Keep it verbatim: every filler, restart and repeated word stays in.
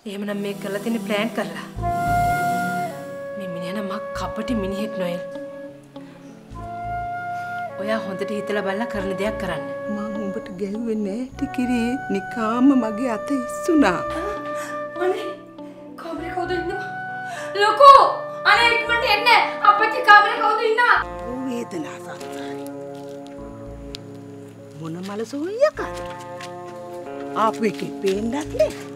එහෙමනම් මේක කරලා තියෙන ප්ලෑන් කරලා. මේ මිනිහා නම් මක් කපටි මිනිහෙක් නෝයල්. ඔයා හොඳට හිතලා බලලා කරන දෙයක් කරන්න. මම උඹට ගැහුවේ නෑ ටිකිරි. නිකාම මගේ අත ඉස්සුණා. අනේ කාමරේ කවුද ඉන්නවා? ලොකෝ අනේ ඉක්මනට එන්න. අපච්චි කාමරේ කවුද ඉන්නවා? වේදනාවක්. මොන මල සෝයියක? ආපු එකේ පේන්නත් නෑ.